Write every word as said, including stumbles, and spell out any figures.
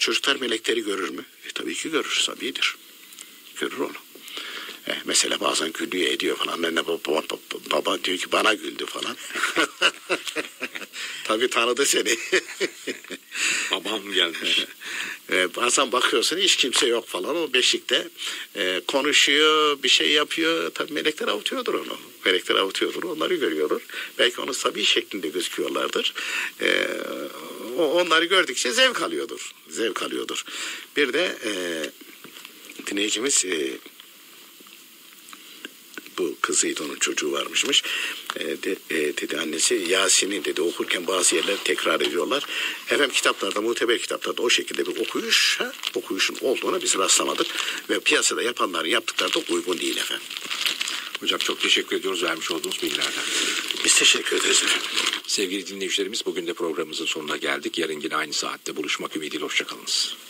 çocuklar melekleri görür mü? E, tabii ki görür, tabidir. Görür onu. E, mesela bazen gülüyor ediyor falan. Anne baba, baba, baba diyor ki bana güldü falan. Tabii tanıdı seni. Babam gelmiş. E, bazen bakıyorsun hiç kimse yok falan. O beşikte e, konuşuyor, bir şey yapıyor. Tabii melekler avutuyordur onu. Melekler avutuyordur, onları görüyordur. Belki onu tabii şeklinde gözüküyorlardır. E, onları gördükçe zevk alıyordur. Zevk alıyordur. Bir de e, dinleyicimiz e, bu kızıydı, onun çocuğu varmışmış. E, de, e, dedi annesi Yasin'i dedi okurken bazı yerleri tekrar ediyorlar. Efendim kitaplarda, muteber kitaplarda o şekilde bir okuyuş, ha, okuyuşun olduğuna biz rastlamadık. Ve piyasada yapanların yaptıkları da uygun değil efendim. Hocam çok teşekkür ediyoruz vermiş olduğunuz bilgilerden. Biz teşekkür ederiz efendim. Sevgili dinleyicilerimiz, bugün de programımızın sonuna geldik. Yarın yine aynı saatte buluşmak ümidiyle hoşçakalınız.